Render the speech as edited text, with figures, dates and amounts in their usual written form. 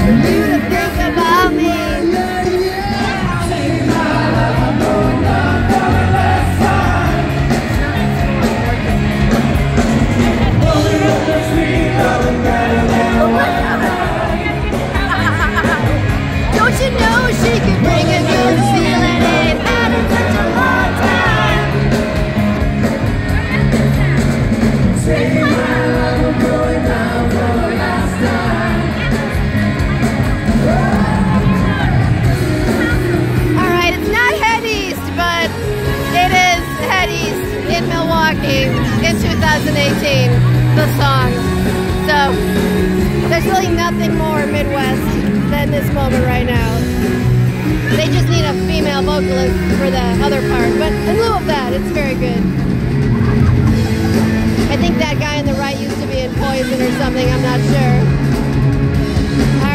you to think about me. Don't you know she could bring a good feeling? Ain't had it such a long time. Take my love, I'm going down for the last time. Alright, it's not Head East, but it is Head East in Milwaukee in 2018, the song. So, there's really nothing more Midwest than this moment right now. They just need a female vocalist for the other part, but in lieu of that, it's very good. I think that guy on the right used to be in Poison or something, I'm not sure.